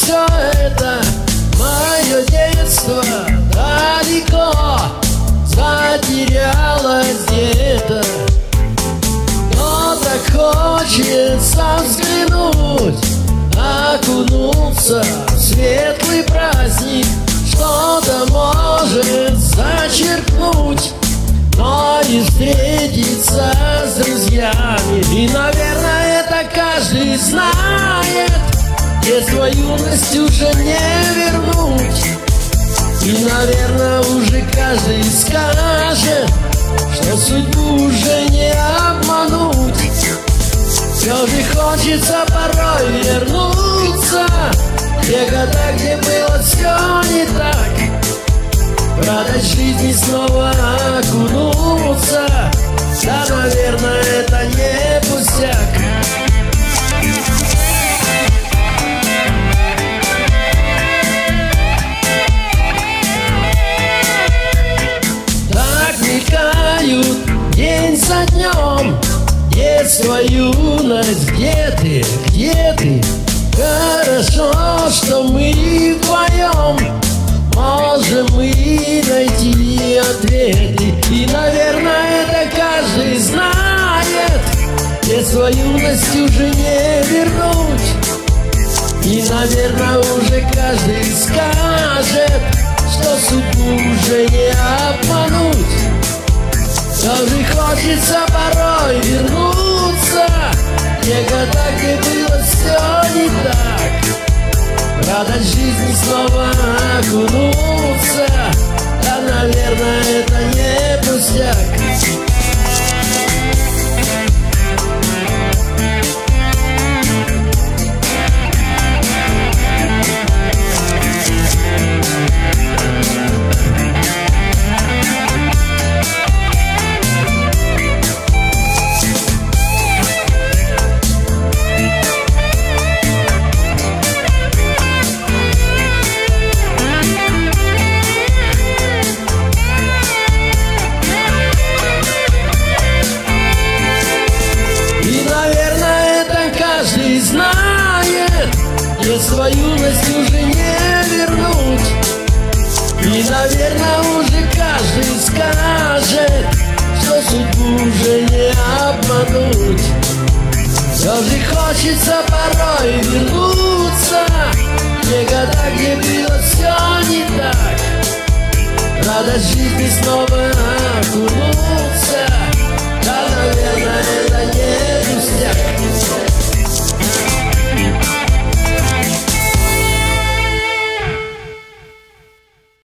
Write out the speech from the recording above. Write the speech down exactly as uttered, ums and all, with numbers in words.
все это мое детство далеко затерялось где-то. Но так хочется взглянуть, окунуться в светлый праздник, что-то может зачерпнуть, но и встретиться с друзьями. И, наверное, это каждый знает, детство, юность уже не вернуть. И, наверное, уже каждый скажет, что судьбу уже не обмануть. Все же хочется порой вернуться в те года, где было все не так. В радость жизни снова окунуться, да, наверное, это не пустяк. Так мелькают день за днем, детство, юность, где ты, где ты? Хорошо, что мы вдвоем можем мы найти ответы. И, наверное, это каждый знает, детство, юность уже не вернуть. И, наверное, уже каждый скажет, что судьбу уже не обмануть. Все же хочется порой вернуться в те года, где было все не так. В радость жизни снова окунуться, да, наверное, это не пустяк. Детство, юность уже не вернуть. И, наверное, уже каждый скажет, что судьбу уже не обмануть. Все же хочется порой вернуться в те года, где было все не так. Радость жизни снова окунуться,